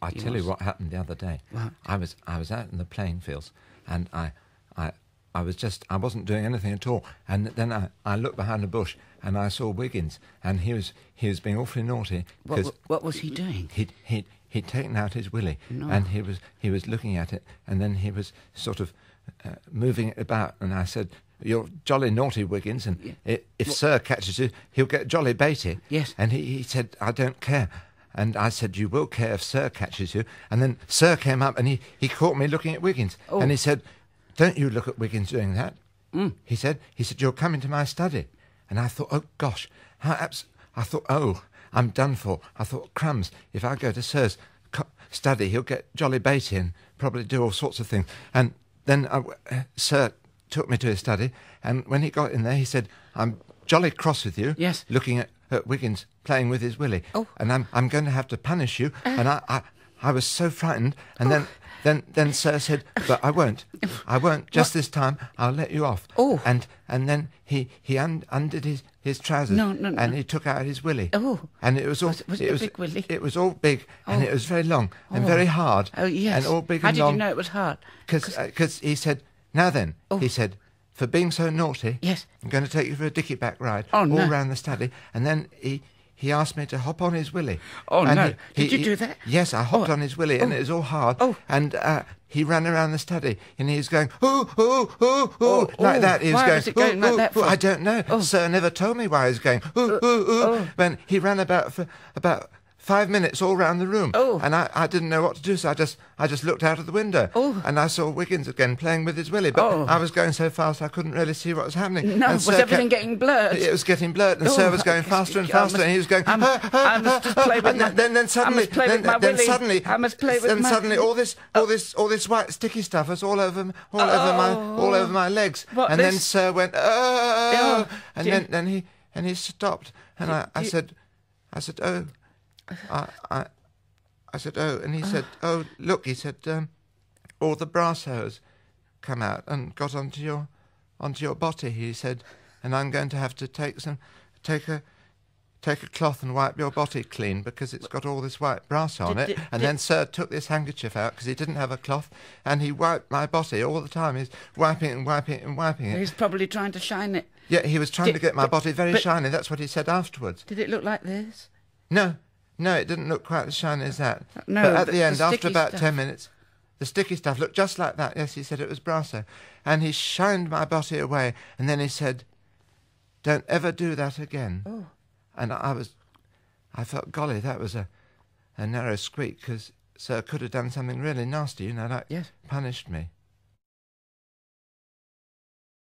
I tell you what happened the other day. What? I was out in the playing fields, and I wasn't doing anything at all. And then I looked behind a bush, and I saw Wiggins, and he was being awfully naughty. What was he doing? He'd taken out his willy, No. and he was looking at it, and then he was sort of moving it about, and I said, "You're jolly naughty, Wiggins, and if Sir catches you, he'll get jolly baity." Yes. And he said, "I don't care." And I said, "You will care if Sir catches you." And then Sir came up, and he caught me looking at Wiggins, and he said, "Don't you look at Wiggins doing that." He said, "You're coming to my study." And I thought, oh gosh, I thought, oh, I'm done for. I thought, crumbs, if I go to Sir's study, he'll get jolly baity and probably do all sorts of things. And then Sir took me to his study, and when he got in there, he said, "I'm jolly cross with you." Yes. Looking at Wiggins playing with his willy. Oh. And I'm going to have to punish you. And I was so frightened. And then Sir said, "But I won't. I won't. Just this time, I'll let you off." Oh. And then he undid his trousers. No. And he took out his willy. Oh. And it was all... Was it a big willy? It was all big, and it was very long and very hard. Oh, yes. And all big How and did long. you know it was hard? Because he said, "Now then," he said, "for being so naughty, Yes. I'm going to take you for a dicky-back ride Oh, all no. round the study." And then he asked me to hop on his willy. Oh, And no. Did you do that? Yes, I hopped on his willy, and it was all hard. Oh. And he ran around the study, and he was going, "Ooh, ooh, ooh, ooh," like that. He was Why going, was it going "Ooh, like ooh, that ooh." for? I don't know. Sir never told me why he was going, "Ooh, ooh, ooh." When he ran about 5 minutes all round the room. Oh. And I didn't know what to do, so I just looked out of the window. Oh. And I saw Wiggins again playing with his willy, but I was going so fast I couldn't really see what was happening. No, And was Sir everything getting blurred? It was getting blurred, and Sir was going faster and faster, and he was going... I must just play with and my... then suddenly... I must play with my then willy. suddenly... I must play with then my... suddenly all this white sticky stuff was all over my legs. What, and then this? Sir went, "Oh!" And dear. then he stopped, and I said, "Oh..." I said, "Oh," and he said, "Oh, look," he said, "all the brass hose come out and got onto your body," he said, "and I'm going to have to take a cloth and wipe your body clean because it's got all this white brass on it." And then Sir took this handkerchief out because he didn't have a cloth, and he wiped my body all the time. He's wiping it and wiping it and wiping it. He's probably trying to shine it. Yeah, he was trying to get my body very shiny. That's what he said afterwards. Did it look like this? No, it didn't look quite as shiny as that. No, but at but the end, the after sticky about stuff. 10 minutes, the sticky stuff looked just like that. Yes, he said it was brasso. And he shined my body away, and then he said, "Don't ever do that again." Oh. And I thought, golly, that was a narrow squeak, because Sir could have done something really nasty, like Yes. punished me.